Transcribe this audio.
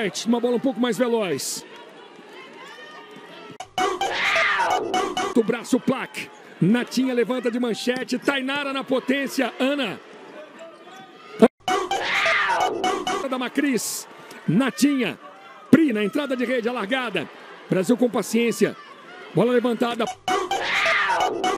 White, uma bola um pouco mais veloz. Do braço Plaque. Natinha levanta de manchete. Tainara na potência. Ana. Da Macris. Natinha. Pri na entrada de rede, a largada. Brasil com paciência. Bola levantada.